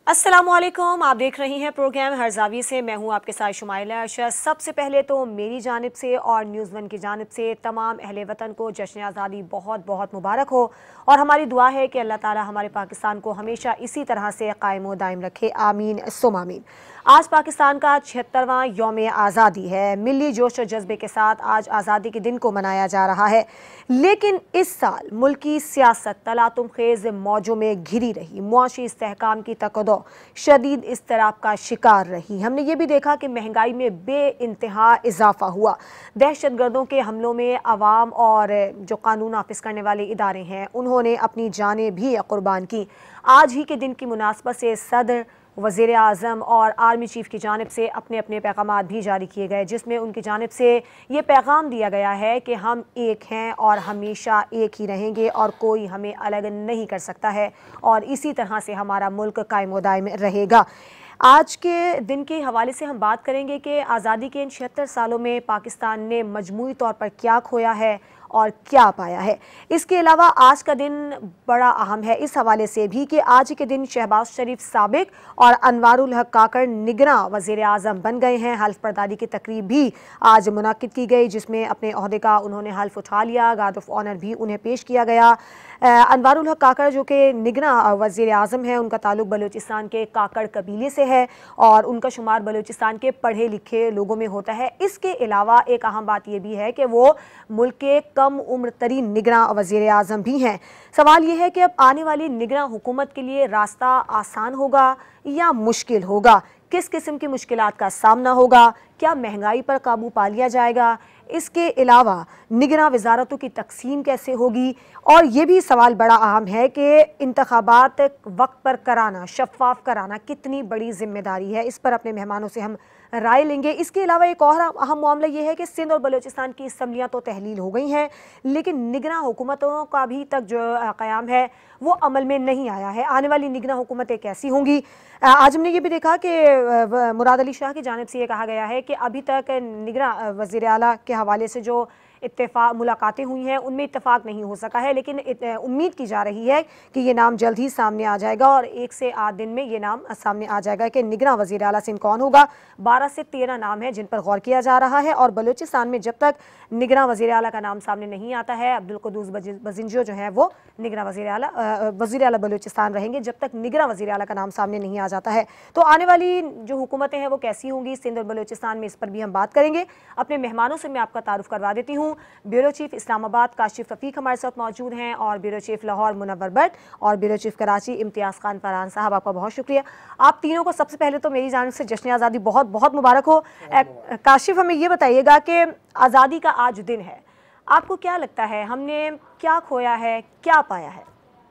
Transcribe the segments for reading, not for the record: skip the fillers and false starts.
अस्सलामुअलैकुम, आप देख रही हैं प्रोग्राम हर ज़ाविये से। मैं हूं आपके साथ शुमाइला अरशद। सबसे पहले तो मेरी जानिब से और न्यूज़ वन की जानिब से तमाम अहले वतन को जश्न आज़ादी बहुत बहुत मुबारक हो और हमारी दुआ है कि अल्लाह ताला हमारे पाकिस्तान को हमेशा इसी तरह से कायम व दायम रखे, आमीन सुम आमीन। आज पाकिस्तान का 76वां यौम आज़ादी है। मिली जोश और जज्बे के साथ आज आज़ादी के दिन को मनाया जा रहा है, लेकिन इस साल मुल्क की सियासत तलातुम खेज़ मौजों में घिरी रही। मुआशी इस्तेहकाम की तकदो शदीद इस्तराब का शिकार रही। हमने ये भी देखा कि महंगाई में बेइंतहा इजाफा हुआ। दहशतगर्दों के हमलों में अवाम और जो कानून नाफिज करने वाले इदारे हैं उन्होंने अपनी जानें भी कुर्बान की। आज ही के दिन की मुनासबत से सदर, वज़ीर आज़म और आर्मी चीफ़ की जानिब से अपने अपने पैगाम भी जारी किए गए, जिसमें उनकी जानिब से ये पैगाम दिया गया है कि हम एक हैं और हमेशा एक ही रहेंगे और कोई हमें अलग नहीं कर सकता है और इसी तरह से हमारा मुल्क कायम व दायम रहेगा। आज के दिन के हवाले से हम बात करेंगे कि आज़ादी के इन 76 सालों में पाकिस्तान ने मजमूई तौर पर क्या खोया है और क्या पाया है। इसके अलावा आज का दिन बड़ा अहम है इस हवाले से भी कि आज के दिन शहबाज शरीफ साबिक और अनवारुल हक काकड़ निगरां वज़ीर आज़म बन गए हैं। हल्फ बर्दारी की तकरीब भी आज मुनाकिद की गई, जिसमें अपने ओहदे का उन्होंने हल्फ उठा लिया। गार्ड ऑफ ऑनर भी उन्हें पेश किया गया। अनवारुल हक काकड़ जो कि निगरां वज़ीर आज़म हैं, उनका ताल्लुक बलूचिस्तान के काकड़ कबीले से है और उनका शुमार बलूचिस्तान के पढ़े लिखे लोगों में होता है। इसके अलावा एक अहम बात यह भी है कि वो मुल्क के कम उम्र तरीन निगरां वज़ीर आज़म भी हैं। सवाल यह है कि अब आने वाली निगरां हुकूमत के लिए रास्ता आसान होगा या मुश्किल होगा, किस किस्म की मुश्किलात का सामना होगा, क्या महंगाई पर काबू पा लिया जाएगा, इसके अलावा निगरां वजारतों की तकसीम कैसे होगी, और ये भी सवाल बड़ा अहम है कि इंतखाबात वक्त पर कराना, शफाफ कराना कितनी बड़ी जिम्मेदारी है। इस पर अपने मेहमानों से हम राय लेंगे। इसके अलावा एक और अहम मामला ये है कि सिंध और बलूचिस्तान की असम्बलियाँ तो तहलील हो गई हैं, लेकिन निगरां हुकूमतों का अभी तक जो क़याम है वो अमल में नहीं आया है। आने वाली निगरां हुकूमतें कैसी होंगी। आज हमने ये भी देखा कि मुराद अली शाह की जानिब से ये कहा गया है कि अभी तक निगरां वज़ीर आला के हवाले से जो मुलाकातें हुई हैं उनमें इत्तेफाक नहीं हो सका है, लेकिन उम्मीद की जा रही है कि ये नाम जल्द ही सामने आ जाएगा और 1 से 8 दिन में ये नाम सामने आ जाएगा कि निगरां वज़ीर आला सिंध कौन होगा। 12 से 13 नाम है जिन पर गौर किया जा रहा है और बलूचिस्तान में जब तक निगरां वज़ीर आला का नाम सामने नहीं आता है, अब्दुल कुद्दूस बजिंजो जो है वो निगरां वज़ीर आला बलूचिस्तान रहेंगे जब तक निगरां वज़ीर आला का नाम सामने नहीं आ जाता है। तो आने वाली जो हुकूमतें हैं वो कैसी होंगी सिंध और बलूचिस्तान में, इस पर भी हम बात करेंगे। अपने मेहमानों से मैं आपका तारुफ करवा देती हूँ। ब्यूरो चीफ इस्लामाबाद काशिफ रफीक हमारे साथ मौजूद हैं और ब्यूरो चीफ लाहौर मुनव्वर भट्ट और ब्यूरो चीफ कराची इम्तियाज़ खान फरहान साहब, आपका बहुत शुक्रिया। आप तीनों को सबसे पहले तो मेरी जानिब से जश्न आज़ादी बहुत बहुत मुबारक हो। काशिफ, हमें ये बताइएगा कि आज़ादी का आज दिन है, आपको क्या लगता है हमने क्या खोया है, क्या पाया है?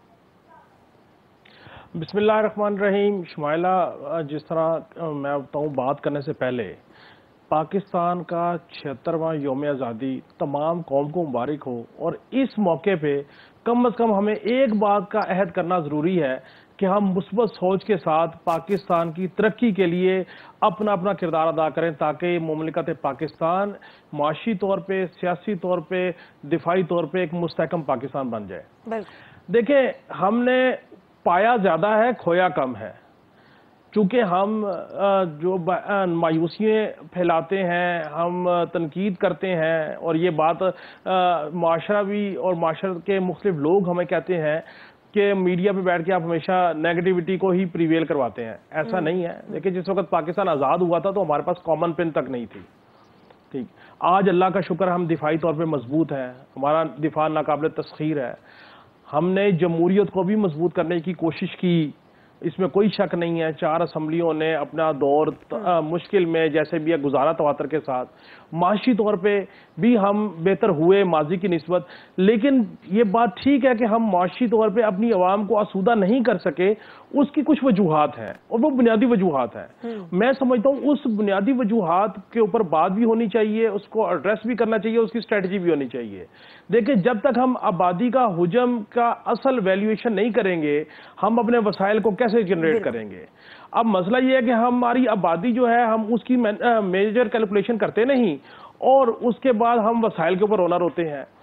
बिस्मिल्लाहिर्रहमानिर्रहीम। शुमाइला, जिस तरह मैं बताऊँ, बात करने से पहले पाकिस्तान का 76वां यौम आज़ादी तमाम कौम को मुबारक हो और इस मौके पे कम से कम हमें एक बात का अहद करना ज़रूरी है कि हम मुस्बत सोच के साथ पाकिस्तान की तरक्की के लिए अपना अपना किरदार अदा करें ताकि मुमलिकत पाकिस्तान माशी तौर पे, सियासी तौर पे, दिफाई तौर पे एक मुस्तहकम पाकिस्तान बन जाए। देखें, हमने पाया ज़्यादा है, खोया कम है। चूँकि हम जो मायूसियाँ फैलाते हैं, हम तनकीद करते हैं और ये बात माशरा भी और माशरे के मुख्तलिफ लोग हमें कहते हैं कि मीडिया पे बैठ के आप हमेशा नेगेटिविटी को ही प्रिवेल करवाते हैं। ऐसा नहीं है। देखिए, जिस वक्त पाकिस्तान आज़ाद हुआ था तो हमारे पास कॉमन पेन तक नहीं थी। ठीक, आज अल्लाह का शुक्र, हम दिफाई तौर पे मजबूत हैं, हमारा दिफा नाकाबिल तस्खीर है। हमने जमहूरियत को भी मजबूत करने की कोशिश की, इसमें कोई शक नहीं है। 4 असम्बलियों ने अपना दौर मुश्किल में जैसे भी गुजारा तवातर के साथ। माशी तौर पे भी हम बेहतर हुए माजी की निस्बत, लेकिन ये बात ठीक है कि हम माशी तौर पे अपनी आवाम को आसूदा नहीं कर सके। उसकी कुछ वजूहात हैं और वो बुनियादी वजूहात हैं। मैं समझता हूँ उस बुनियादी वजूहात के ऊपर बात भी होनी चाहिए, उसको एड्रेस भी करना चाहिए, उसकी स्ट्रेटजी भी होनी चाहिए। देखिए, जब तक हम आबादी का हुजम का असल वैल्यूएशन नहीं करेंगे, हम अपने वसाइल को कैसे जनरेट करेंगे। अब मसला ये है कि हमारी आबादी जो है, हम उसकी मेजर कैलकुलेशन करते नहीं और उसके बाद हम वसाइल के ऊपर रोना रोते हैं।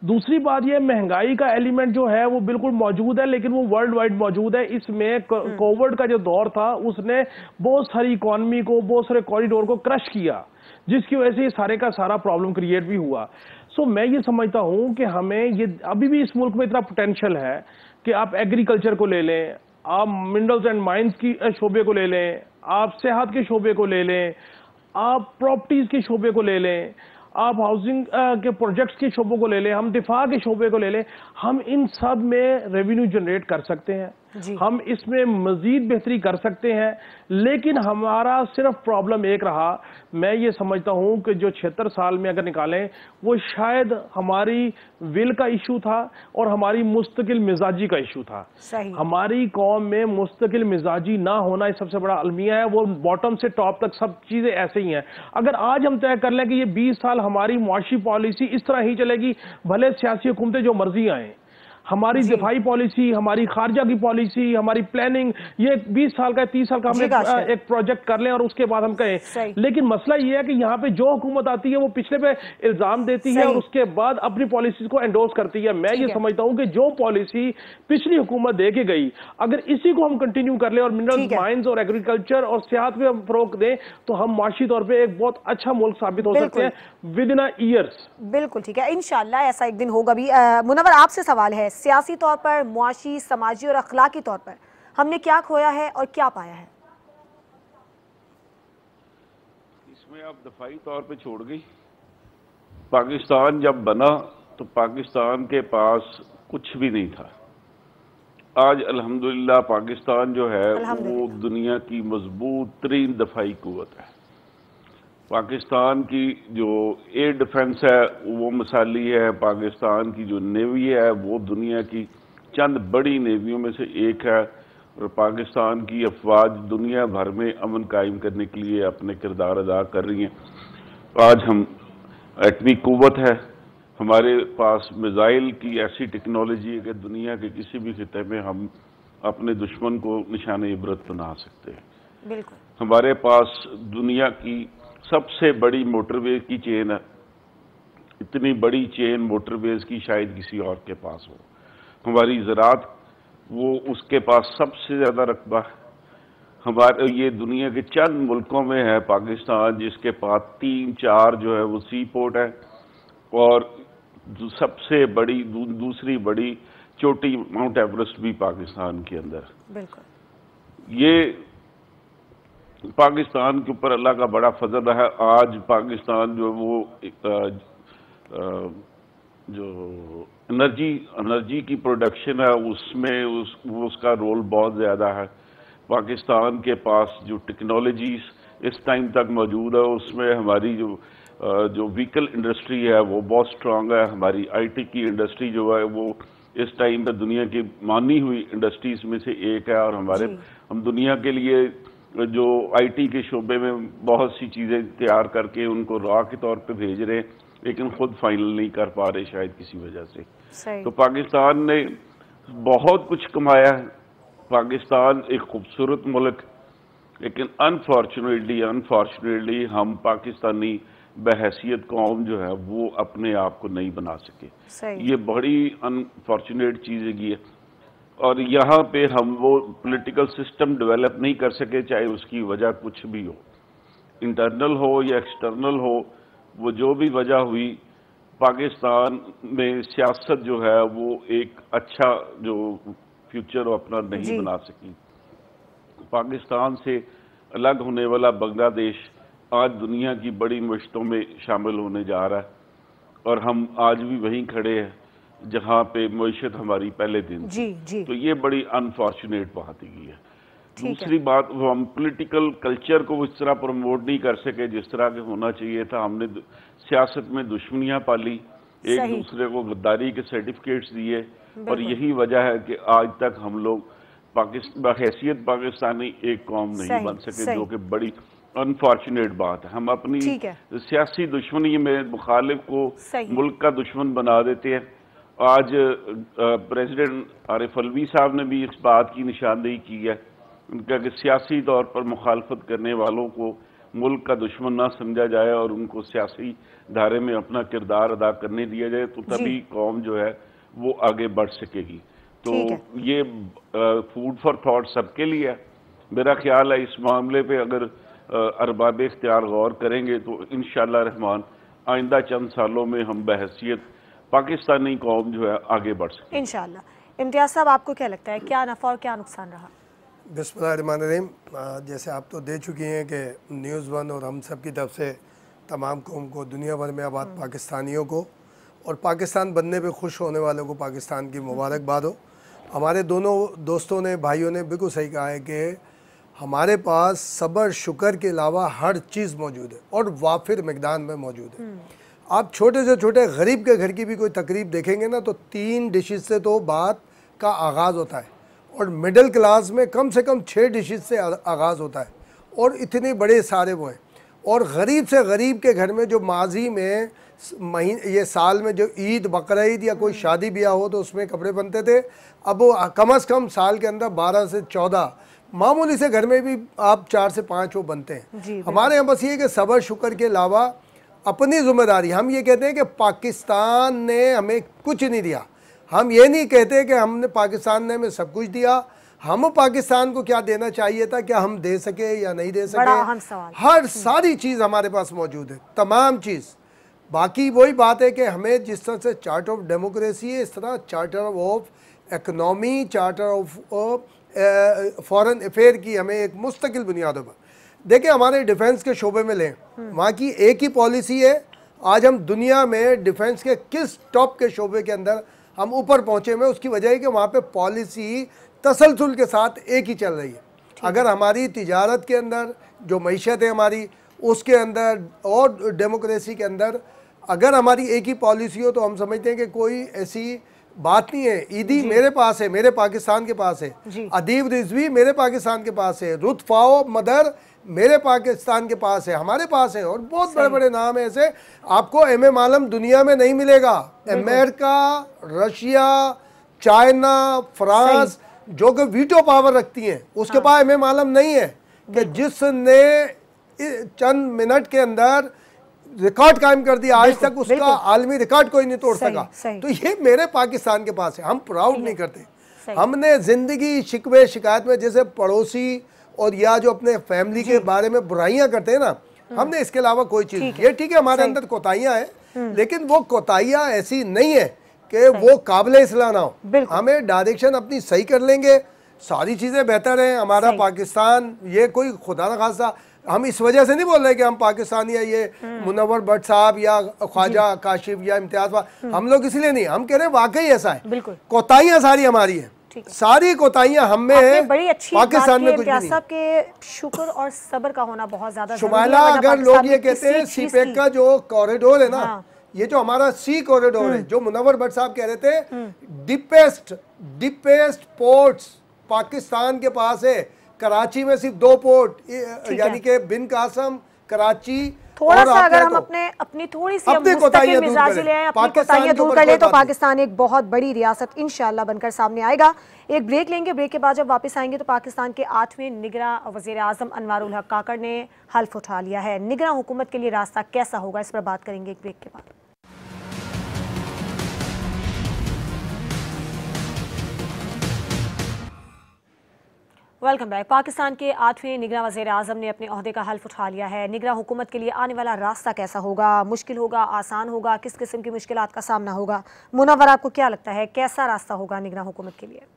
दूसरी बात ये महंगाई का एलिमेंट जो है वो बिल्कुल मौजूद है, लेकिन वो वर्ल्ड वाइड मौजूद है। इसमें कोविड का जो दौर था उसने बहुत सारी इकोनॉमी को, बहुत सारे कॉरिडोर को क्रश किया, जिसकी वजह से ये सारे का सारा प्रॉब्लम क्रिएट भी हुआ। सो मैं ये समझता हूं कि हमें ये अभी भी इस मुल्क में इतना पोटेंशियल है कि आप एग्रीकल्चर को ले लें, आप मिनरल्स एंड माइंस की शोबे को ले लें, आप सेहत के शोबे को ले लें, आप प्रॉपर्टीज के शोबे को ले लें, आप हाउसिंग के प्रोजेक्ट्स के शोबों को ले लें, हम दिफा के शोबे को ले लें। हम इन सब में रेवेन्यू जनरेट कर सकते हैं, हम इसमें मजीद बेहतरी कर सकते हैं। लेकिन हमारा सिर्फ प्रॉब्लम एक रहा, मैं ये समझता हूं कि जो 76 साल में अगर निकालें, वो शायद हमारी विल का इशू था और हमारी मुस्तकिल मिजाजी का इशू था। हमारी कौम में मुस्तकिल मिजाजी ना होना एक सबसे बड़ा अलमिया है। वो बॉटम से टॉप तक सब चीजें ऐसे ही हैं। अगर आज हम तय कर लें कि ये 20 साल हमारी मुआशी पॉलिसी इस तरह ही चलेगी, भले सियासी हुकूमतें जो मर्जी आए, हमारी दिफाई पॉलिसी, हमारी खारजा की पॉलिसी, हमारी प्लानिंग, ये 20 साल का 30 साल का हम एक प्रोजेक्ट कर लें और उसके बाद हम कहें। लेकिन मसला ये है कि यहाँ पे जो हुकूमत आती है वो पिछले पे इल्जाम देती है और उसके बाद अपनी पॉलिसीज को एंडोर्स करती है। मैं ये समझता हूं कि जो पॉलिसी पिछली हुकूमत दे के गई, अगर इसी को हम कंटिन्यू कर लें और मिनरल्स, माइंस और एग्रीकल्चर और सियाहत में हम फरोग दें, तो हम माशी तौर पर एक बहुत अच्छा मुल्क साबित हो सकते हैं विद इन ईयर्स। बिल्कुल ठीक है, इंशाल्लाह ऐसा एक दिन होगा भी। मुनव्वर, आपसे सवाल है, सियासी तौर पर, मुआशी, समाजी और अखलाकी तौर पर हमने क्या खोया है और क्या पाया है? इसमें आप दफाई तौर पे छोड़ गई। पाकिस्तान जब बना तो पाकिस्तान के पास कुछ भी नहीं था। आज अल्हम्दुलिल्लाह पाकिस्तान जो है वो दुनिया की मजबूत तरीन दफाई कुव्वत है। पाकिस्तान की जो एयर डिफेंस है वो मिसाली है। पाकिस्तान की जो नेवी है वो दुनिया की चंद बड़ी नेवियों में से एक है और पाकिस्तान की अफवाज दुनिया भर में अमन कायम करने के लिए अपने किरदार अदा कर रही हैं। आज हम एटमी कुव्वत है, हमारे पास मिसाइल की ऐसी टेक्नोलॉजी है कि दुनिया के किसी भी खिते में हम अपने दुश्मन को निशाने इबरत बना सकते हैं। बिल्कुल। हमारे पास दुनिया की सबसे बड़ी मोटरवे की चेन है। इतनी बड़ी चेन मोटरवेज की शायद किसी और के पास हो। हमारी ज़राअत वो उसके पास सबसे ज़्यादा रकबा है। हमारे ये दुनिया के चंद मुल्कों में है पाकिस्तान जिसके पास 3-4 जो है वो सी पोर्ट है और सबसे बड़ी दूसरी बड़ी चोटी माउंट एवरेस्ट भी पाकिस्तान के अंदर। बिल्कुल। ये पाकिस्तान के ऊपर अल्लाह का बड़ा फजल है। आज पाकिस्तान जो वो जो एनर्जी की प्रोडक्शन है उसमें उसका रोल बहुत ज़्यादा है। पाकिस्तान के पास जो टेक्नोलॉजीज इस टाइम तक मौजूद है उसमें हमारी जो व्हीकल इंडस्ट्री है वो बहुत स्ट्रांग है। हमारी आईटी की इंडस्ट्री जो है वो इस टाइम पे दुनिया की मानी हुई इंडस्ट्रीज में से एक है और हम दुनिया के लिए जो आईटी के शोबे में बहुत सी चीज़ें तैयार करके उनको रॉ के तौर पे भेज रहे हैं, लेकिन खुद फाइनल नहीं कर पा रहे शायद किसी वजह से। तो पाकिस्तान ने बहुत कुछ कमाया है। पाकिस्तान एक खूबसूरत मुल्क, लेकिन अनफॉर्चुनेटली हम पाकिस्तानी बहैसियत कौम जो है वो अपने आप को नहीं बना सके। ये बड़ी अनफॉर्चुनेट चीज़ है और यहाँ पे हम वो पॉलिटिकल सिस्टम डेवलप नहीं कर सके, चाहे उसकी वजह कुछ भी हो, इंटरनल हो या एक्सटर्नल हो। वो जो भी वजह हुई, पाकिस्तान में सियासत जो है वो एक अच्छा जो फ्यूचर अपना नहीं बना सकी। पाकिस्तान से अलग होने वाला बांग्लादेश आज दुनिया की बड़ी मुश्किलों में शामिल होने जा रहा है और हम आज भी वहीं खड़े हैं जहां पे मईशत हमारी पहले दिन थी। तो ये बड़ी अनफॉर्चुनेट बात ही है। दूसरी बात, वो हम पॉलिटिकल कल्चर को इस तरह प्रमोट नहीं कर सके जिस तरह के होना चाहिए था। हमने सियासत में दुश्मनियां पाली, एक दूसरे को गद्दारी के सर्टिफिकेट्स दिए और यही वजह है कि आज तक हम लोग हैसियत पाकिस्तानी एक कौम नहीं बन सके, जो कि बड़ी अनफॉर्चुनेट बात है। हम अपनी सियासी दुश्मनी में मुखालिफ को मुल्क का दुश्मन बना देते हैं। आज प्रेसिडेंट आरिफ अलवी साहब ने भी इस बात की निशानदेही की है उनका कि सियासी तौर पर मुखालफत करने वालों को मुल्क का दुश्मन ना समझा जाए और उनको सियासी धारे में अपना किरदार अदा करने दिया जाए, तो तभी कौम जो है वो आगे बढ़ सकेगी। तो ये फूड फॉर थॉट सबके लिए है। मेरा ख्याल है इस मामले पे अगर अरबाब इख्तियार गौर करेंगे तो इंशाअल्लाह रहमान आइंदा चंद सालों में हम बहैसियत पाकिस्तानी कौम जो है आगे बढ़ सके इंशाअल्लाह। इम्तियाज साहब, आपको क्या लगता है, क्या नफ़ा और क्या नुकसान रहा? बिस्मिल्लाहिर्रहमानिर्रहीम। जैसे आप तो दे चुकी हैं कि न्यूज़ वन और हम सब की तरफ से तमाम कौम को, दुनिया भर में आबाद पाकिस्तानियों को और पाकिस्तान बनने पे खुश होने वालों को पाकिस्तान की मुबारकबाद हो। हमारे दोनों दोस्तों ने, भाइयों ने बिल्कुल सही कहा है कि हमारे पास सब्र शुक्र के अलावा हर चीज़ मौजूद है और वाफिर मिक़दार में मौजूद है। आप छोटे से छोटे गरीब के घर की भी कोई तकरीब देखेंगे ना तो 3 डिशेस से तो बात का आगाज़ होता है और मिडिल क्लास में कम से कम 6 डिशेस से आगाज़ होता है और इतने बड़े सारे वो हैं। और गरीब से गरीब के घर में जो माजी में ये साल में जो ईद, बकरीद या कोई शादी ब्याह हो तो उसमें कपड़े बनते थे, अब वो कम से कम साल के अंदर 12 से 14 मामूली से घर में भी आप 4 से 5 वो बनते हैं। हमारे यहाँ बस ये कि सब्र शुक्र के अलावा अपनी जिम्मेदारी, हम ये कहते हैं कि पाकिस्तान ने हमें कुछ नहीं दिया, हम ये नहीं कहते कि हमने पाकिस्तान ने हमें सब कुछ दिया। हम पाकिस्तान को क्या देना चाहिए था, क्या हम दे सके या नहीं दे सके, बड़ा अहम सवाल। हर सारी चीज़ हमारे पास मौजूद है, तमाम चीज़। बाकी वही बात है कि हमें जिस तरह से चार्टर ऑफ डेमोक्रेसी है, इस तरह charter of economy, charter of foreign affair की हमें एक मुस्तकिल बुनियादों पर। देखिए, हमारे डिफेंस के शोबे में लें, वहाँ की एक ही पॉलिसी है। आज हम दुनिया में डिफेंस के किस टॉप के शोबे के अंदर हम ऊपर पहुँचे हुए, उसकी वजह है कि वहाँ पे पॉलिसी तसलसल के साथ एक ही चल रही है। अगर हमारी तिजारत के अंदर जो मईशत है हमारी, उसके अंदर और डेमोक्रेसी के अंदर अगर हमारी एक ही पॉलिसी हो तो हम समझते हैं कि कोई ऐसी बात नहीं है। ईदी मेरे पास है, मेरे पाकिस्तान के पास है, अदीब रिजवी मेरे पाकिस्तान के पास है, रुतफाओ मदर मेरे पाकिस्तान के पास है, हमारे पास है और बहुत बड़े बड़े नाम है ऐसे। आपको एम आलम दुनिया में नहीं मिलेगा। अमेरिका, रशिया, चाइना, फ्रांस जो कि वीटो पावर रखती हैं, उसके पास एम आलम नहीं है कि जिसने चंद मिनट के अंदर रिकॉर्ड कायम कर दिया। आज तक उसका आलमी रिकॉर्ड कोई नहीं तोड़ सका। तो ये मेरे पाकिस्तान के पास है, हम प्राउड नहीं करते। हमने जिंदगी शिकवे शिकायत में जैसे पड़ोसी और या जो अपने फैमिली के बारे में बुराइयां करते हैं ना, हमने इसके अलावा कोई चीज, ये ठीक है हमारे अंदर कोताहियां हैं, लेकिन वो कोताहियां ऐसी नहीं है कि वो काबिल इस्लाह ना हो। हमें डायरेक्शन अपनी सही कर लेंगे, सारी चीजें बेहतर हैं। हमारा पाकिस्तान, ये कोई खुदा न खासा, हम इस वजह से नहीं बोल रहे कि हम पाकिस्तानी है, ये मुनव्वर भट्ट साहब या ख्वाजा काशिफ या इम्तियाज, हम लोग इसलिए नहीं, हम कह रहे हैं वाकई ऐसा है। कोताहियां सारी हमारी है, सारी कोताहियां हम में है, बड़ी अच्छी पाकिस्तान में कुछ नहीं। के शुक्र और सब्र का होना बहुत ज्यादा शुमाइला, अगर लोग ये कहते हैं सीपेक का जो कॉरिडोर है ना, ये जो हमारा सी कॉरिडोर है, जो मुनव्वर भट्ट साहब कह रहे थे, डीपेस्ट पोर्ट्स पाकिस्तान के पास है। कराची में सिर्फ 2 पोर्ट, यानी कि बिन कासम, कराची। थोड़ा सा अगर हम अपनी थोड़ी सी मुस्तकिल मिजाज ले आए, अपनी कोताहियां दूर कर ले, तो पाकिस्तान एक बहुत बड़ी रियासत इंशाअल्लाह बनकर सामने आएगा। एक ब्रेक लेंगे, ब्रेक के बाद जब वापस आएंगे तो पाकिस्तान के 8वें निगरां वज़ीर आज़म अनवारुल हक काकड़ ने हल्फ उठा लिया है। निगरां हुकूमत के लिए रास्ता कैसा होगा, इस पर बात करेंगे एक ब्रेक के बाद। Welcome back. पाकिस्तान के 8वें निगरां वज़ीर आज़म ने अपने ओहदे का हल्फ उठा लिया है। निगरां हुकूमत के लिए आने वाला रास्ता कैसा होगा, मुश्किल होगा, आसान होगा, किस किस्म की मुश्किलात का सामना होगा? मुनव्वर, आपको क्या लगता है कैसा रास्ता होगा निगरां हुकूमत के लिए?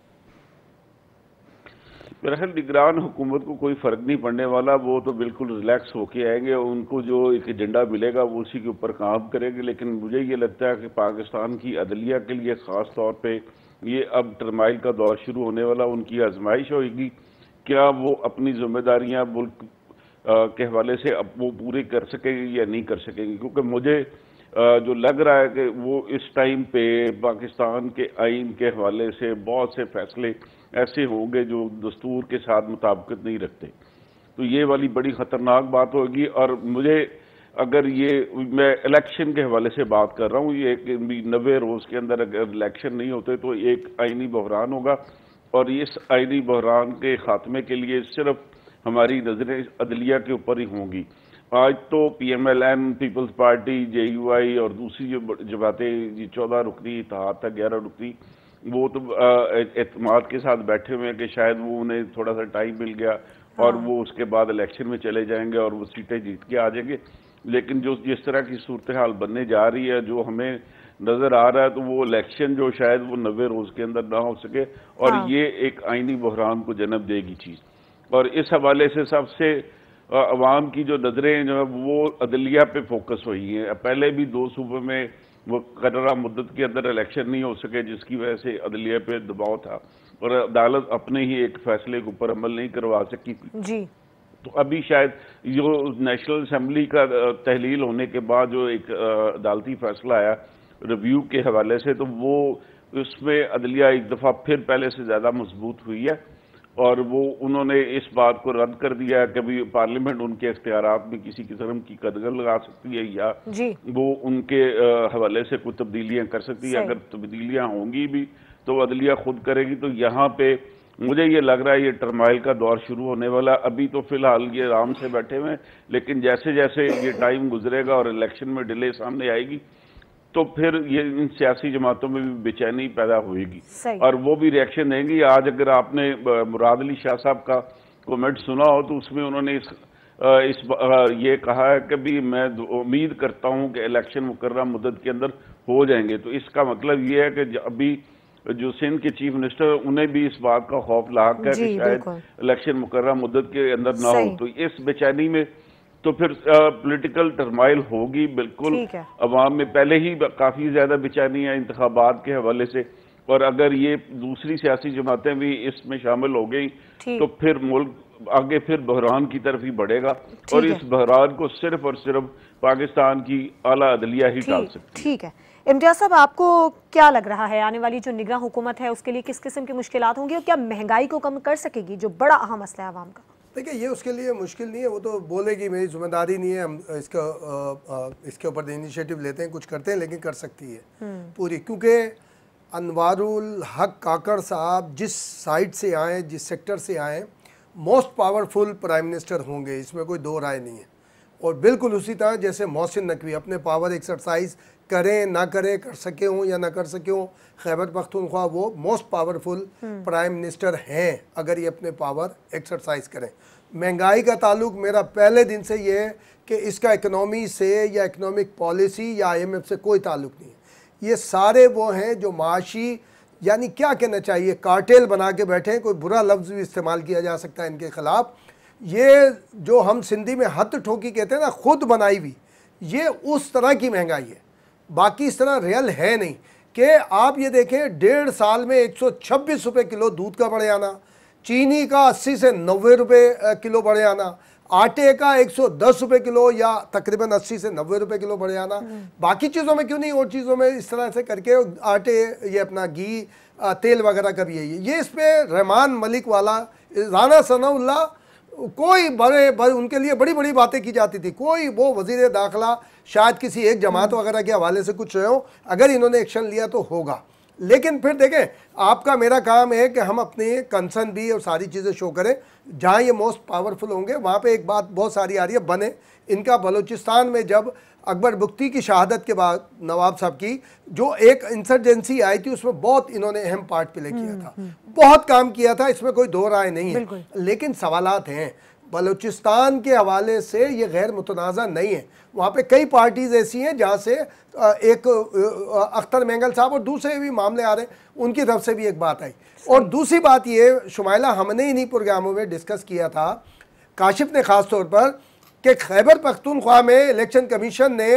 मेरा ख्याल निगरान हुकूमत को कोई फ़र्क नहीं पड़ने वाला, वो तो बिल्कुल रिलैक्स होके आएंगे, उनको जो एक एजेंडा मिलेगा वो उसी के ऊपर काम करेंगे। लेकिन मुझे ये लगता है कि पाकिस्तान की अदलिया के लिए ख़ास तौर पर ये अब टर्माइल का दौर शुरू होने वाला, उनकी आजमाइश होगी क्या वो अपनी जिम्मेदारियां मुल्क के हवाले से अब वो पूरी कर सकेंगे या नहीं कर सकेंगे। क्योंकि मुझे जो लग रहा है कि वो इस टाइम पे पाकिस्तान के आइन के हवाले से बहुत से फैसले ऐसे होंगे जो दस्तूर के साथ मुताबिकत नहीं रखते। तो ये वाली बड़ी ख़तरनाक बात होगी। और मुझे अगर ये, मैं इलेक्शन के हवाले से बात कर रहा हूँ, ये 90 रोज़ के अंदर अगर इलेक्शन नहीं होते तो एक आइनी बहरान होगा और इस आइनी बहरान के ख़ात्मे के लिए सिर्फ हमारी नजरें अदलिया के ऊपर ही होंगी। आज तो PMLN, पीपल्स पार्टी, JUI और दूसरी जो जमातें 14 रुकनी इत्तेहाद था, 11 रुकनी, वो तो एतमाद के साथ बैठे हुए हैं कि शायद वो उन्हें थोड़ा सा टाइम मिल गया और वो उसके बाद इलेक्शन में चले जाएंगे और वो सीटें जीत के आ जाएंगे। लेकिन जो जिस तरह की सूरत हाल बनने जा रही है, जो हमें नजर आ रहा है, तो वो इलेक्शन जो शायद वो 90 रोज के अंदर ना हो सके और ये एक आईनी बहरान को जन्म देगी चीज। और इस हवाले से सबसे अवाम की जो नजरें जो है वो अदलिया पे फोकस हुई हैं। पहले भी 2 सूबों में वो कर्रा मुद्दत के अंदर इलेक्शन नहीं हो सके, जिसकी वजह से अदलिया पे दबाव था और अदालत अपने ही एक फैसले के ऊपर अमल नहीं करवा सकी जी। तो अभी शायद जो नेशनल असेंबली का तहलील होने के बाद जो एक अदालती फैसला आया रिव्यू के हवाले से, तो वो उसमें अदलिया एक दफ़ा फिर पहले से ज़्यादा मजबूत हुई है और वो उन्होंने इस बात को रद्द कर दिया है कि भी पार्लियामेंट उनके इख्तियारात में किसी किस्म की कदगन लगा सकती है या वो उनके हवाले से कुछ तब्दीलियाँ कर सकती है। अगर तब्दीलियाँ होंगी भी तो अदलिया खुद करेगी। तो यहाँ पे मुझे ये लग रहा है ये टर्माइल का दौर शुरू होने वाला। अभी तो फिलहाल ये आराम से बैठे हुए हैं, लेकिन जैसे जैसे ये टाइम गुजरेगा और इलेक्शन में डिले सामने आएगी तो फिर ये इन सियासी जमातों में भी बेचैनी पैदा होगी और वो भी रिएक्शन देंगी। आज अगर आपने मुराद अली शाह साहब का कमेंट सुना हो तो उसमें उन्होंने ये कहा है कि भी मैं उम्मीद करता हूं कि इलेक्शन मुकर्रर मुद्दत के अंदर हो जाएंगे। तो इसका मतलब ये है कि अभी जो सिंध के चीफ मिनिस्टर उन्हें भी इस बात का खौफ लाक है कि शायद इलेक्शन मुकर्रर मुद्दत के अंदर ना हो। तो इस बेचैनी में तो फिर पॉलिटिकल टर्माइल होगी बिल्कुल। अवाम में पहले ही काफी ज्यादा बेचैनी है इंतखाबात के हवाले से और अगर ये दूसरी सियासी जमातें भी इसमें शामिल हो गई तो फिर मुल्क आगे फिर बहरान की तरफ ही बढ़ेगा और इस बहरान को सिर्फ और सिर्फ पाकिस्तान की आला अदलिया ही टाल सकती है। ठीक है इम्तियाज साहब, आपको क्या लग रहा है आने वाली जो निगरान हुकूमत है उसके लिए किस किस्म की मुश्किलात होंगी और क्या महंगाई को कम कर सकेगी, जो बड़ा अहम मसला है आवाम का? देखिए ये उसके लिए मुश्किल नहीं है, वो तो बोलेगी मेरी जिम्मेदारी नहीं है, हम इसके ऊपर इनिशिएटिव लेते हैं, कुछ करते हैं, लेकिन कर सकती है पूरी। क्योंकि अनवारुल हक काकड़ साहब जिस साइड से आए, जिस सेक्टर से आए, मोस्ट पावरफुल प्राइम मिनिस्टर होंगे, इसमें कोई दो राय नहीं है। और बिल्कुल उसी तरह जैसे मोहसिन नकवी अपने पावर एक्सरसाइज करें ना करें, कर सके हों या ना कर सके हों, खैबर पख्तूनख्वा वो मोस्ट पावरफुल प्राइम मिनिस्टर हैं अगर ये अपने पावर एक्सरसाइज करें। महंगाई का ताल्लुक मेरा पहले दिन से ये है कि इसका इकनॉमी से या इकनॉमिक पॉलिसी या IMF से कोई ताल्लुक नहीं है। ये सारे वो हैं जो माशी यानी क्या कहना चाहिए कार्टेल बना के बैठे हैं, कोई बुरा लफ्ज़ भी इस्तेमाल किया जा सकता है इनके ख़िलाफ़। ये जो हम सिंधी में हथ ठोकी कहते हैं ना, खुद बनाई हुई, ये उस तरह की महंगाई है, बाकी इस तरह रियल है नहीं। कि आप ये देखें 1.5 साल में 126 रुपये किलो दूध का बढ़ जाना, चीनी का 80 से 90 रुपये किलो बढ़ जाना, आटे का 110 रुपये किलो या तकरीबन 80 से 90 रुपये किलो बढ़ जाना। बाकी चीज़ों में क्यों नहीं, और चीज़ों में इस तरह से करके आटे, ये अपना घी, तेल वगैरह का भी है ये इस पर रहमान मलिक वाला, राना सनाउल्लाह, कोई बड़े उनके लिए बड़ी बड़ी बातें की जाती थी, कोई वो वज़ीर दाखिला शायद किसी एक जमात वगैरह के हवाले से कुछ रहे हो, अगर इन्होंने एक्शन लिया तो होगा। लेकिन फिर देखें, आपका मेरा काम है कि हम अपने कंसर्न भी और सारी चीज़ें शो करें। जहाँ ये मोस्ट पावरफुल होंगे वहाँ पे एक बात बहुत सारी आ रही है, बने इनका बलूचिस्तान में जब अकबर बुख्ती की शहादत के बाद नवाब साहब की जो एक इंसर्जेंसी आई थी, उसमें बहुत इन्होंने अहम पार्ट प्ले किया था, बहुत काम किया था, इसमें कोई दो राय नहीं है। लेकिन सवालात हैं बलूचिस्तान के हवाले से, ये गैर मुतनाज़ा नहीं है। वहाँ पे कई पार्टीज़ ऐसी हैं जहाँ से एक अख्तर मेंगल साहब और दूसरे भी मामले आ रहे हैं, उनकी तरफ से भी एक बात आई। और दूसरी बात ये शुमाइला, हमने इन्हीं प्रोग्रामों में डिस्कस किया था, काशिफ ने ख़ास तौर पर, कि खैबर पख्तूनख्वा में इलेक्शन कमीशन ने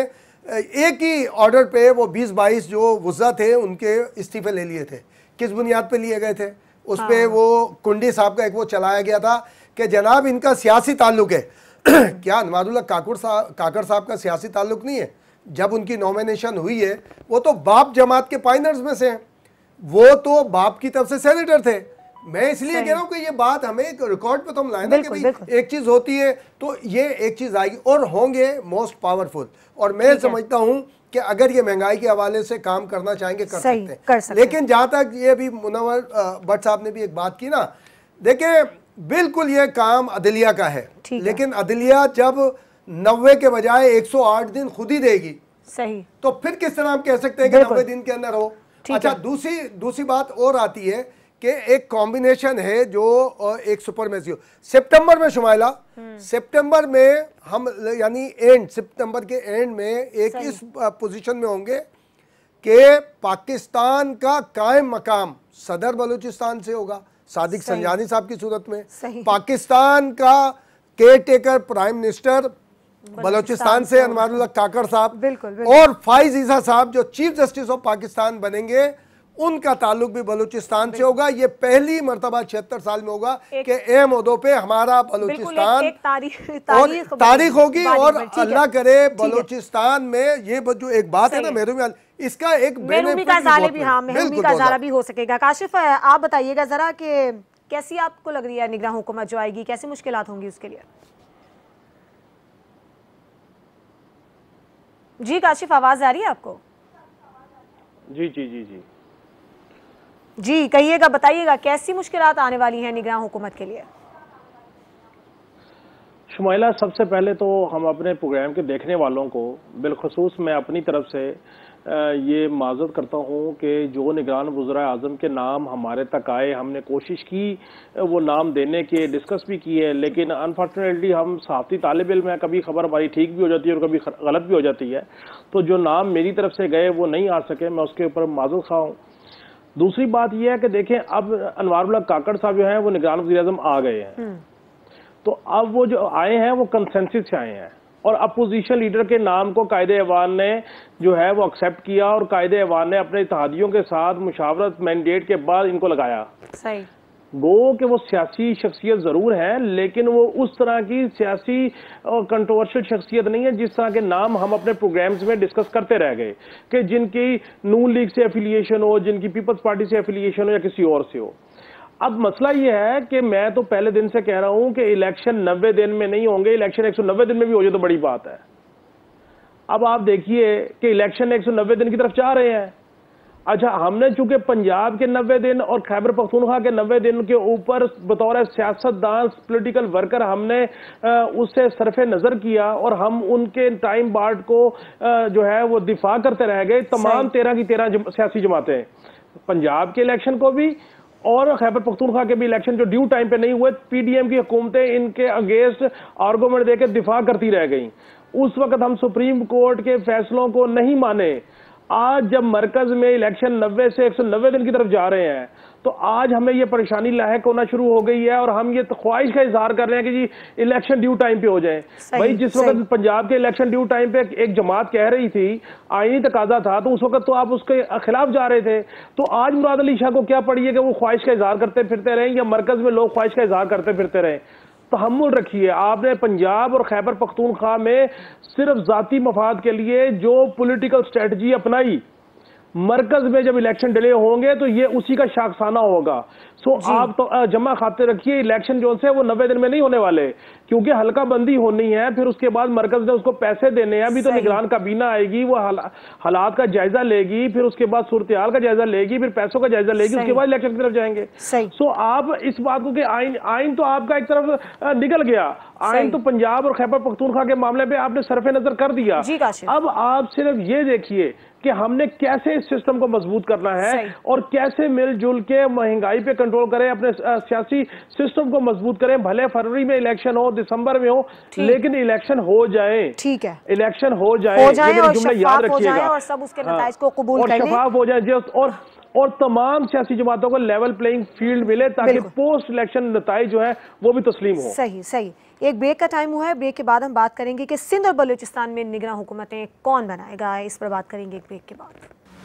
एक ही ऑर्डर पे वो 20-22 जो वज़ा थे उनके इस्तीफ़े ले लिए थे। किस बुनियाद पे लिए गए थे? उस पर वो कुंडी साहब का एक वो चलाया गया था कि जनाब इनका सियासी ताल्लुक है। क्या अनवारुल्लाह काकड़ साहब का सियासी ताल्लुक नहीं है? जब उनकी नॉमिनेशन हुई है, वो तो बाप जमात के पाइनर्स में से हैं, वो तो बाप की तरफ से सेनेटर थे। मैं इसलिए कह रहा हूँ कि ये बात हमें एक रिकॉर्ड पे तो हम लाए ना कि भाई एक चीज़ होती है तो ये एक चीज़ आएगी और होंगे मोस्ट पावरफुल। और मैं समझता हूँ कि अगर ये महंगाई के हवाले से काम करना चाहेंगे कर सकते हैं। लेकिन जहाँ तक ये भी मुनव्वर भट्ट साहब ने भी एक बात की ना, देखिए बिल्कुल ये काम अदलिया का है, लेकिन अदलिया जब 90 के बजाय 108 दिन खुद ही देगी, सही, तो फिर किस तरह हम कह सकते हैं कि 90 दिन के अंदर हो। अच्छा, दूसरी बात और आती है कि एक कॉम्बिनेशन है जो एक सुपरमेसी हो। सितंबर में शुमाइला, सितंबर में हम यानी सितंबर के एंड में एक इस पोजीशन में होंगे कि पाकिस्तान का कायम मकाम सदर बलूचिस्तान से होगा, सादिक संजानी साहब की सूरत में। पाकिस्तान का caretaker prime minister Balochistan से अनवारुल्लाह काकड़ साहब, और फाइज ईसा साहब जो चीफ जस्टिस ऑफ पाकिस्तान बनेंगे, उनका ताल्लुक भी बलूचिस्तान से होगा। ये पहली मरतबा 76 साल में होगा कि अहम ओहदों पे हमारा बलूचिस्तान तारीख होगी। और अल्लाह करे बलूचिस्तान में ये जो एक बात है ना मेहरूम, इसका एक महरूमी का इजाला भी हो सकेगा। काशिफ, आप बताइएगा जरा कि कैसी आपको लग रही है निगरान हुकूमत जो आएगी, कैसी मुश्किलात होंगी उसके लिए? जी काशिफ, आवाज आ रही है आपको? जी जी जी जी जी कहिएगा, बताइएगा कैसी मुश्किलात आने वाली हैं निगरान हुकूमत के लिए? शुमाइला, सबसे पहले तो हम अपने प्रोग्राम के देखने वालों को बिलखसूस मैं अपनी तरफ से ये माजरत करता हूँ कि जो निगरान वज़ीर आज़म के नाम हमारे तक आए, हमने कोशिश की वो नाम देने के, डिस्कस भी किए, लेकिन अनफॉर्चुनेटली हम सहाफ़ती तालिब इल्म हैं, कभी खबर हमारी ठीक भी हो जाती है और कभी गलत भी हो जाती है। तो जो नाम मेरी तरफ से गए वो नहीं आ सके, मैं उसके ऊपर माजरत खा हूँ। दूसरी बात यह है कि देखें, अब अनवारुल्लाह काकड़ साहब जो हैं वो निगरान वज़ीर आज़म आ गए हैं, तो अब वो जो आए हैं वो कंसेंसस से आए हैं, और अपोजिशन लीडर के नाम को कायदे ऐवान ने जो है वो एक्सेप्ट किया, और कायदे ऐवान ने अपने इत्तेहादियों के साथ मुशावरत मैंडेट के बाद इनको लगाया। सही, गो कि वो सियासी शख्सियत ज़रूर है, लेकिन वो उस तरह की सियासी और कंट्रोवर्शियल शख्सियत नहीं है जिस तरह के नाम हम अपने प्रोग्राम्स में डिस्कस करते रह गए कि जिनकी नून लीग से एफिलिएशन हो, जिनकी पीपल्स पार्टी से एफिलिएशन हो या किसी और से हो। अब मसला ये है कि मैं तो पहले दिन से कह रहा हूं कि इलेक्शन 90 दिन में नहीं होंगे, इलेक्शन 190 दिन में भी हो जाए तो बड़ी बात है। अब आप देखिए कि इलेक्शन 190 दिन की तरफ जा रहे हैं। अच्छा, हमने चूंकि पंजाब के 90 दिन और खैबर पख्तूनख्वा के 90 दिन के ऊपर बतौर सियासतदान, पॉलिटिकल वर्कर हमने उससे सरफे नजर किया, और हम उनके टाइम बार्ड को जो है वो दिफा करते रह गए। तमाम 13 की 13 सियासी जमातें, पंजाब के इलेक्शन को भी और खैबर पख्तूनख्वा के भी इलेक्शन जो ड्यू टाइम पे नहीं हुए, पीडीएम की हुकूमतें इनके अगेंस्ट आर्गूमेंट देकर दिफा करती रह गई। उस वक्त हम सुप्रीम कोर्ट के फैसलों को नहीं माने। आज जब मरकज में इलेक्शन 90 से 190 दिन की तरफ जा रहे हैं, तो आज हमें ये परेशानी लायक होना शुरू हो गई है, और हम ये ख्वाहिश का इजहार कर रहे हैं कि जी इलेक्शन ड्यू टाइम पे हो जाए। भाई, जिस वक्त पंजाब के इलेक्शन ड्यू टाइम पे एक जमात कह रही थी, आईनी तकाजा था, तो उस वक्त तो आप उसके खिलाफ जा रहे थे। तो आज मुराद अली शाह को क्या पड़ी है कि वो ख्वाहिश का इजहार करते फिरते रहे, या मरकज में लोग ख्वाहिश का इजहार करते फिरते रहे? तहम्मुल रखिए। आपने पंजाब और खैबर पख्तूनख्वा में सिर्फ जाती मफाद के लिए जो पॉलिटिकल स्ट्रेटजी अपनाई, मरकज में जब इलेक्शन डिले होंगे तो ये उसी का शाखसाना होगा। सो आप तो जमा खाते रखिए, इलेक्शन जो है वो 90 दिन में नहीं होने वाले, क्योंकि हल्का बंदी होनी है, फिर उसके बाद मरकज ने उसको पैसे देने हैं। अभी तो निगरान काबीना आएगी, वो हालात का जायजा लेगी, फिर उसके बाद सूरत हाल का जायजा लेगी, फिर पैसों का जायजा लेगी, उसके बाद इलेक्शन की तरफ जाएंगे। सो आप इस बात को कि आइन तो आपका एक तरफ निकल गया, आइन तो पंजाब और खैबर पख्तूनख्वा के मामले में आपने सरफे नजर कर दिया। अब आप सिर्फ ये देखिए कि हमने कैसे इस सिस्टम को मजबूत करना है, और कैसे मिलजुल के महंगाई पे कंट्रोल करें, अपने सियासी सिस्टम को मजबूत करें। भले फरवरी में इलेक्शन हो, दिसंबर में हो, लेकिन इलेक्शन हो जाए। ठीक है, इलेक्शन हो जाए और याद रखिएगा, और सब उसके नताइज को कबूल कर लें, शफाफ हो जाए, और तमाम सियासी जमातों को लेवल प्लेइंग फील्ड मिले, ताकि पोस्ट इलेक्शन नताइज जो है वो भी तस्लीम हो। सही सही। एक ब्रेक का टाइम हुआ है, ब्रेक के बाद हम बात करेंगे कि सिंध और बलूचिस्तान में निगरान हुकूमतें कौन बनाएगा, इस पर बात करेंगे एक ब्रेक के बाद।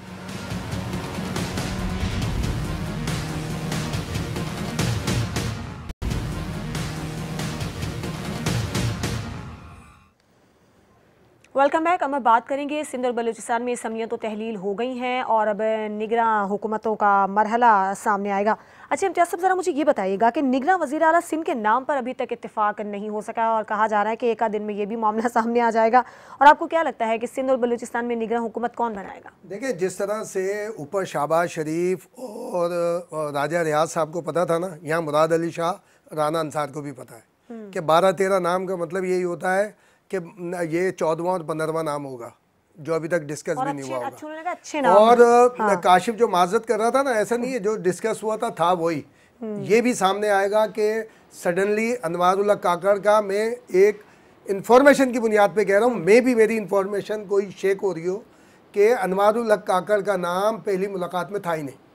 Welcome back. अब हम बात करेंगे सिंध और बलूचिस्तान में असम्बलियाँ तो तहलील हो गई हैं, और अब निगरान हुकूमतों का मरहला सामने आएगा। अच्छा इम्तियाज़ साहब, ज़रा मुझे ये बताइएगा कि निगरान वज़ीर आला सिंध के नाम पर अभी तक इत्तेफाक नहीं हो सका, और कहा जा रहा है कि एक आध दिन में ये भी मामला सामने आ जाएगा। और आपको क्या लगता है कि सिंध और बलूचिस्तान में निगरान हुकूमत कौन बनाएगा? देखिए, जिस तरह से ऊपर शहबाज शरीफ और राजा रियाज साहब को पता था ना, यहाँ मुराद अली शाह राना अंसार को भी पता है कि 12-13 नाम का मतलब यही होता है कि ये 14वां और 15वां नाम होगा जो अभी तक डिस्कस भी नहीं हुआ होगा। अच्छे नाम और काशिफ जो माजरत कर रहा था ना, ऐसा नहीं है, जो डिस्कस हुआ था वही ये भी सामने आएगा कि सडनली अनवारुल्लाह काकड़ का, मैं एक इंफॉर्मेशन की बुनियाद पे कह रहा हूँ, मैं भी मेरी इंफॉर्मेशन कोई शेक हो रही हो कि अनवारुल्लाह काकड़ का नाम पहली मुलाकात में था ही नहीं।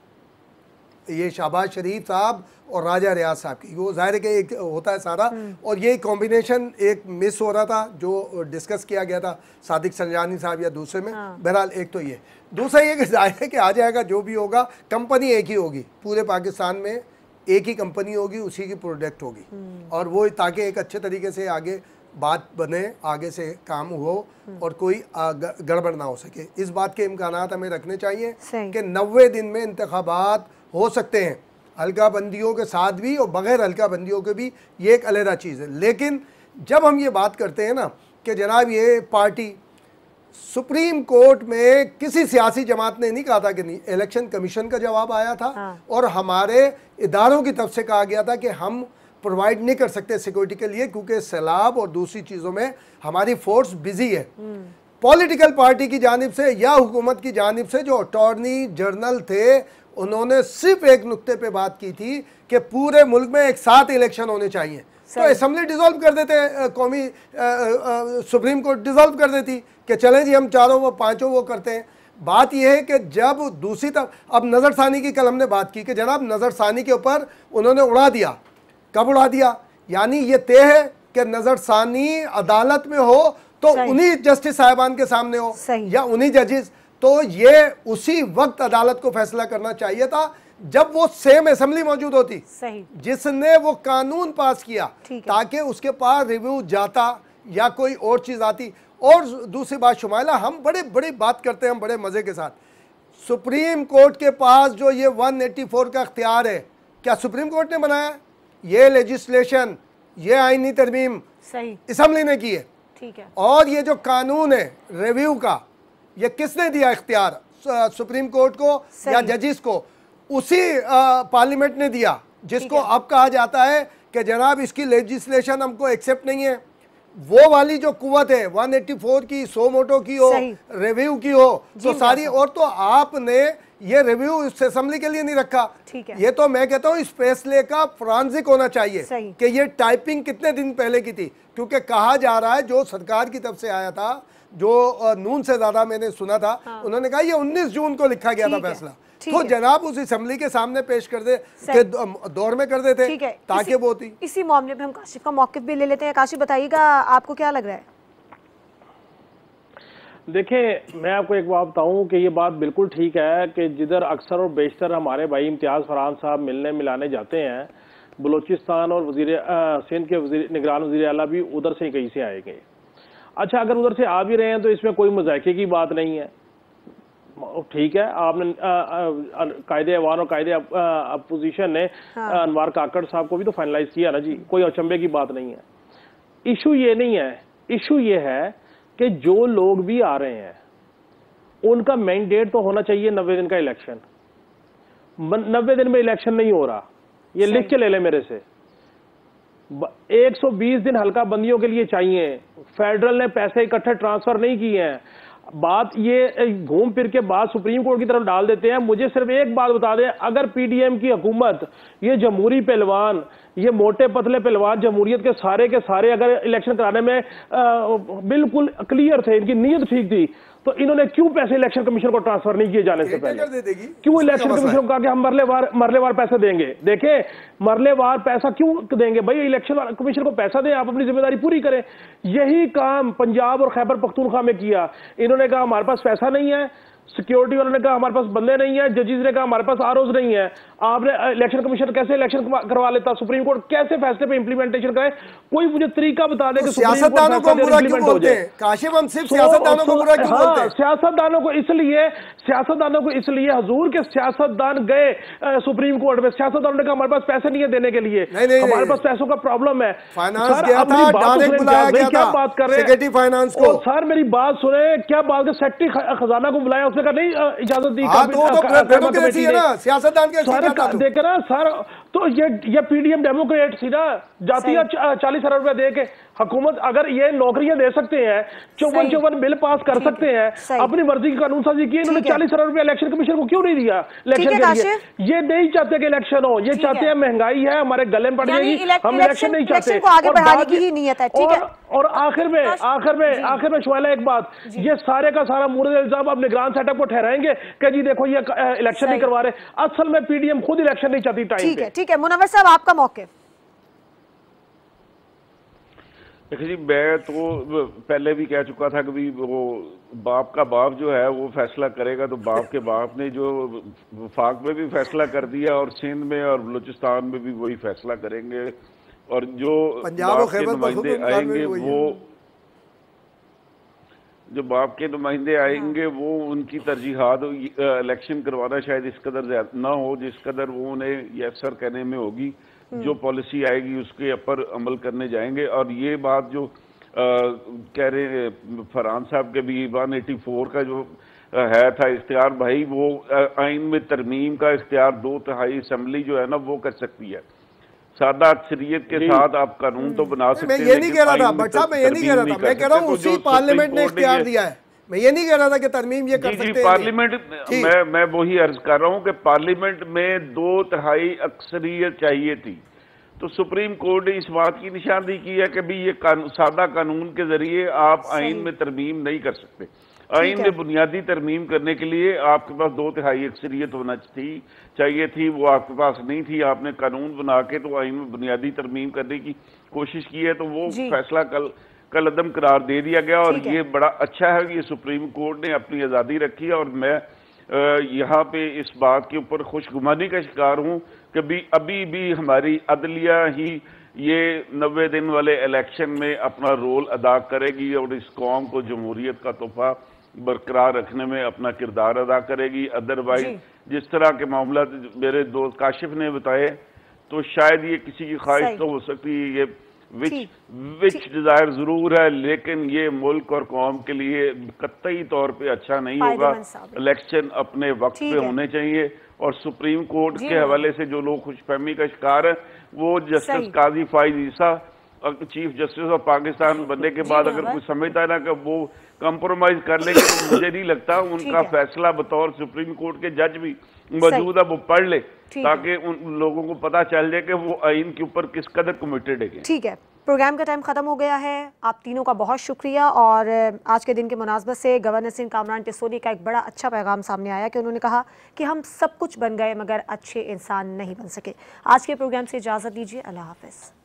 ये शहबाज शरीफ साहब और राजा रियाज साहब की, वो जाहिर है कि एक होता है सारा, और ये कॉम्बिनेशन एक मिस हो रहा था जो डिस्कस किया गया था सादिक संजानी साहब या दूसरे में। बहरहाल एक तो ये, दूसरा ये कि जाहिर है कि आ जाएगा जो भी होगा, कंपनी एक ही होगी पूरे पाकिस्तान में, एक ही कंपनी होगी, उसी की प्रोडक्ट होगी, और वो ताकि एक अच्छे तरीके से आगे बात बने, आगे से काम हो और कोई गड़बड़ ना हो सके। इस बात के इम्कानात हमें रखने चाहिए कि 90 दिन में इंतखाबात हो सकते हैं, हल्का बंदियों के साथ भी और बग़ैर हल्का बंदियों के भी, ये एक अलहदा चीज़ है। लेकिन जब हम ये बात करते हैं ना कि जनाब ये पार्टी, सुप्रीम कोर्ट में किसी सियासी जमात ने नहीं कहा था कि नहीं, इलेक्शन कमीशन का जवाब आया था और हमारे इदारों की तरफ से कहा गया था कि हम प्रोवाइड नहीं कर सकते सिक्योरिटी के लिए क्योंकि सैलाब और दूसरी चीज़ों में हमारी फोर्स बिजी है। पॉलिटिकल पार्टी की जानिब से या हुकूमत की जानिब से जो अटॉर्नी जनरल थे, उन्होंने सिर्फ एक नुक्ते पे बात की थी कि पूरे मुल्क में एक साथ इलेक्शन होने चाहिए, तो असेंबली डिसॉल्व कर देते, कौमी सुप्रीम कोर्ट डिसॉल्व कर देती कि चलें जी हम चारों वो पांचों वो करते हैं। बात यह है कि जब दूसरी तरफ, अब नज़र सानी की कल हमने बात की कि जनाब नज़र सानी के ऊपर उन्होंने उड़ा दिया, कब उड़ा दिया, यानी ये तय है कि नज़र सानी अदालत में हो तो उन्हीं जस्टिस साहिबान के सामने हो या उन्हीं जजेस, तो ये उसी वक्त अदालत को फैसला करना चाहिए था जब वो सेम असेंबली मौजूद होती जिसने वो कानून पास किया, ताकि उसके पास रिव्यू जाता या कोई और चीज़ आती। और दूसरी बात शुमाइला, हम बड़ी बात करते हैं, हम बड़े मज़े के साथ, सुप्रीम कोर्ट के पास जो ये 184 का इख्तियार है, क्या सुप्रीम कोर्ट ने बनाया? ये लेजिस्लेशन, ये आईनी तरमीम असेंबली ने की है, ठीक है। और ये जो कानून है रिव्यू का, ये किसने दिया इख्तियार? सुप्रीम कोर्ट को या जजिस को? उसी पार्लियामेंट ने दिया, जिसको अब कहा जाता है कि जनाब इसकी लेजिस्लेशन हमको एक्सेप्ट नहीं है। वो वाली जो कुव्वत है 184 की, सो मोटो की हो, रिव्यू की हो, तो सारी, और तो आपने ये रिव्यू इस असेंबली के लिए नहीं रखा, ये तो मैं कहता हूँ इस फैसले का फोरेंसिक होना चाहिए कि ये टाइपिंग कितने दिन पहले की थी, क्योंकि कहा जा रहा है जो सरकार की तरफ से आया था, जो नून से ज्यादा मैंने सुना था, उन्होंने कहा ये 19 जून को लिखा गया था फैसला, तो जनाब उस असेंबली के सामने पेश कर दे के दौर में कर देते ताकि वो होती। इसी मामले में हम काशिफ का मौक़िफ़ भी ले लेते हैं। काशिफ बताइएगा आपको क्या लग रहा है? देखिए, मैं आपको एक बात बताऊं कि ये बात बिल्कुल ठीक है कि जिधर अक्सर और बेशतर हमारे भाई इम्तियाज़ फरहान साहब मिलने मिलाने जाते हैं, बलूचिस्तान और सिंध के निगरान वज़ीर आला भी उधर से कहीं से आएंगे। अच्छा, अगर उधर से आ भी रहे हैं तो इसमें कोई मज़ाक़े की बात नहीं है, ठीक है। आपने कायदे अवान और कायदे अपोजिशन ने अनवार काकड़ साहब को भी तो फाइनलाइज किया ना जी, कोई अचंभे की बात नहीं है। इशू ये नहीं है, इशू ये है कि जो लोग भी आ रहे हैं उनका मैंडेट तो होना चाहिए 90 दिन का इलेक्शन। 90 दिन में इलेक्शन नहीं हो रहा, ये लिख के ले ले मेरे से। 120 दिन हल्का बंदियों के लिए चाहिए। फेडरल ने पैसे इकट्ठे ट्रांसफर नहीं किए हैं। बात ये घूम फिर के बात सुप्रीम कोर्ट की तरफ डाल देते हैं। मुझे सिर्फ एक बात बता दें, अगर पीडीएम की हुकूमत, ये जमहूरी पहलवान, ये मोटे पतले पहलवान जमहूरियत के सारे अगर इलेक्शन कराने में बिल्कुल क्लियर थे, इनकी नीयत ठीक थी, तो इन्होंने क्यों पैसे इलेक्शन कमीशन को ट्रांसफर नहीं किए जाने से पहले? क्यों इलेक्शन कमीशन को कहा कि हम मरलेवार पैसे देंगे? देखें, मरलेवार पैसा क्यों देंगे भाई? इलेक्शन कमीशन को पैसा दें, आप अपनी जिम्मेदारी पूरी करें। यही काम पंजाब और खैबर पख्तूनख्वा में किया। इन्होंने कहा हमारे पास पैसा नहीं है, सिक्योरिटी वालों ने कहा हमारे पास बंदे नहीं है, जजेस ने कहा हमारे पास आरओज नहीं है। आपने इलेक्शन कमीशन कैसे इलेक्शन करवा लेता? सुप्रीम कोर्ट कैसे फैसले पे इंप्लीमेंटेशन करे? कोई मुझे तरीका बता दे कि सियासतदानों को बुरा क्यों बोलते हैं? काशिफ, हम सिर्फ सियासतदानों को बुरा क्यों बोलते हैं? सियासतदानों को इसलिए हजूर के सियासतदान गए सुप्रीम कोर्ट में, सियासतदानों ने कहा हमारे पास पैसे नहीं है देने के लिए, हमारे पास पैसों का प्रॉब्लम है। फाइनेंस गया था, डायरेक्ट बुलाया गया था, क्या बात कर रहे हैं? सेक्रेटरी फाइनेंस को। सर मेरी बात सुने, क्या बात कर, सेक्रेटरी खजाना को बुलाया, उसने कहा नहीं इजाजत दी। सियासतदान के देखे ना सर, तो ये पीडीएम डेमोक्रेट थी ना, जाती है 40 अरब रुपए दे के हुकूमत अगर ये नौकरियां दे सकते हैं, 54 बिल पास कर सकते हैं, अपनी मर्जी की कानून साजी की, इन्होंने 40 अरब रुपए इलेक्शन कमीशन को क्यों नहीं दिया इलेक्शन के लिए? ये नहीं चाहते कि इलेक्शन हो, ये चाहते हैं महंगाई है हमारे गले में पड़ जाएगी, हम इलेक्शन नहीं चाहते। और आखिर में शुमाइला एक बात, ये सारे का सारा मुर्द इल्जाम अब निगरान सेटअप को ठहराएंगे कि जी देखो ये इलेक्शन नहीं करवा रहे, असल में पीडीएम खुद इलेक्शन नहीं चाहती टाइम पे। ठीक है मुनव्वर साहब, आपका मौके। देखिए जी, मैं तो पहले भी कह चुका था कि भी वो बाप का बाप जो है वो फैसला करेगा, तो बाप के बाप ने जो वफाक में भी फैसला कर दिया और सिंध में और बलूचिस्तान में भी वही फैसला करेंगे, और जो बाप के नुमाइंदे आएंगे वो उनकी तरजीहात इलेक्शन करवाना शायद इस कदर ज्यादा ना हो जिस कदर वो उन्हें यस सर कहने में होगी। जो पॉलिसी आएगी उसके ऊपर अमल करने जाएंगे। और ये बात जो कह रहे फरहान साहब के भी 184 का जो है था इख्तियार, भाई वो आइन में तरमीम का इख्तियार 2/3 असम्बली जो है ना वो कर सकती है। सादा अक्सरियत के साथ आप कानून तो बना सकते हैं। मैं ये नहीं कह रहा था बट साहब, मैं ये नहीं कह रहा था, मैं कह रहा हूँ उसी पार्लियामेंट ने इख्तियार दिया है। मैं ये नहीं कह रहा था कि तरमीम ये कर सकते हैं। पार्लियामेंट मैं वही अर्ज कर रहा हूँ कि पार्लियामेंट में 2/3 अक्सरियत चाहिए थी, तो सुप्रीम कोर्ट ने इस बात की निशानदेही की है कि भी ये सादा कानून के जरिए आप आइन में तरमीम नहीं कर सकते। आइन में बुनियादी तरमीम करने के लिए आपके पास 2/3 अक्सरियत होना चाहिए थी, वो आपके पास नहीं थी। आपने कानून बना के तो आइन में बुनियादी तरमीम करने की कोशिश की है, तो वो फैसला कल अदम करार दे दिया गया। और ये बड़ा अच्छा है कि ये सुप्रीम कोर्ट ने अपनी आज़ादी रखी है। और मैं यहाँ पे इस बात के ऊपर खुशगुमानी का शिकार हूँ कि अभी भी हमारी अदलिया ही ये 90 दिन वाले इलेक्शन में अपना रोल अदा करेगी और इस कौम को जमहूरियत का तोहफा बरकरार रखने में अपना किरदार अदा करेगी। अदरवाइज जिस तरह के मामला मेरे दोस्त काशिफ ने बताए, तो शायद ये किसी की ख्वाहिश तो हो सकती है, ये विच डिजायर जरूर है, लेकिन ये मुल्क और कौम के लिए कतई तौर पे अच्छा नहीं होगा। इलेक्शन अपने वक्त पे होने चाहिए। और सुप्रीम कोर्ट के हवाले से जो लोग खुशफहमी का शिकार है, वो justice Qazi Faez Isa chief justice of Pakistan बनने के बाद अगर कोई समझता है ना कि वो कंप्रोमाइज कर लेंगे, तो मुझे नहीं लगता उनका फैसला बतौर सुप्रीम कोर्ट के जज भी मौजूद है वो पढ़ ले, ताकि उन लोगों को पता चल जाए कि वो आइन के ऊपर किस कदर कमिटेड है। ठीक है, प्रोग्राम का टाइम खत्म हो गया है। आप तीनों का बहुत शुक्रिया। और आज के दिन के मुनासबत से गवर्नर सिंह कामरान टिसोली का एक बड़ा अच्छा पैगाम सामने आया कि उन्होंने कहा कि हम सब कुछ बन गए मगर अच्छे इंसान नहीं बन सके। आज के प्रोग्राम से इजाज़त दीजिए, अल्लाह हाफ़िज़।